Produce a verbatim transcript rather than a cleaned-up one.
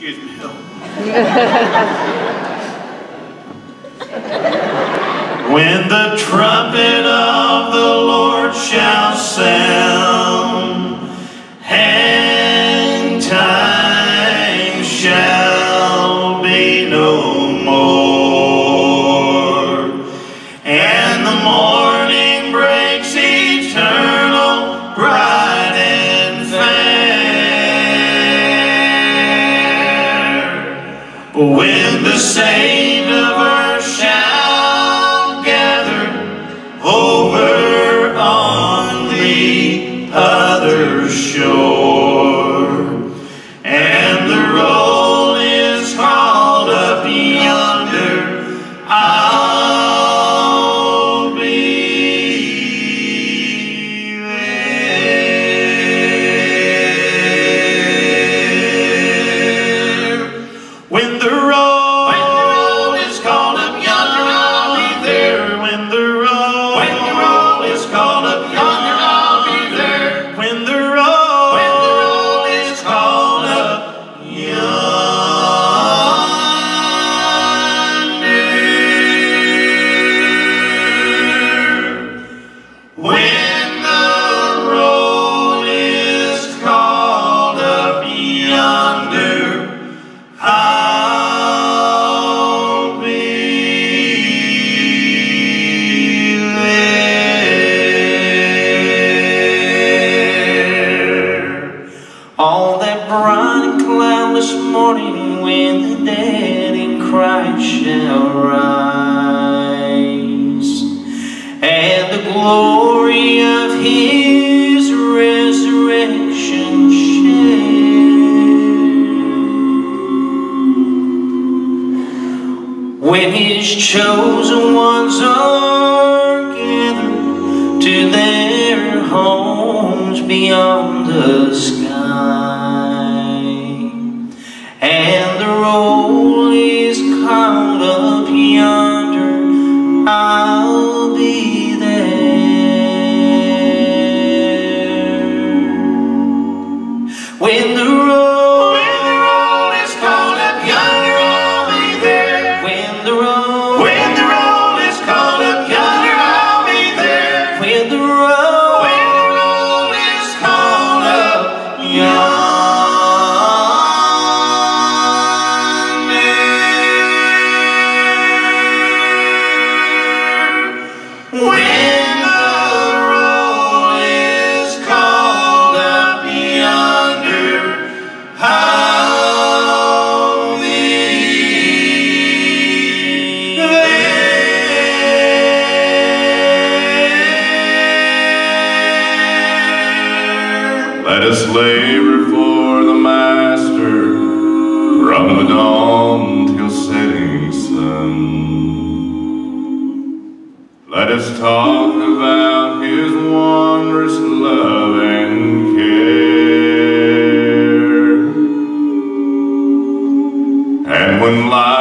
Excuse me, Bill. When the trumpet of the Lord shall sound, hang time shall be no more, and the morning breaks eternal, bright and fair. When the saint of earth shall gather over on the other shore, and the roll is called up yonder, I'll be there. When the roll all that bright and cloudless morning, when the dead in Christ shall rise, and the glory of His resurrection share. When His chosen ones are gathered to their homes beyond the sky, and the roll is called up yonder, I'll be there. When the roll, when the roll is called up yonder, I'll be there. When the roll, when the roll is called up yonder, I'll be there. When the roll, when the roll is called up yonder. Let us labor for the Master from the dawn till setting sun. Let us talk about His wondrous love and care. And when life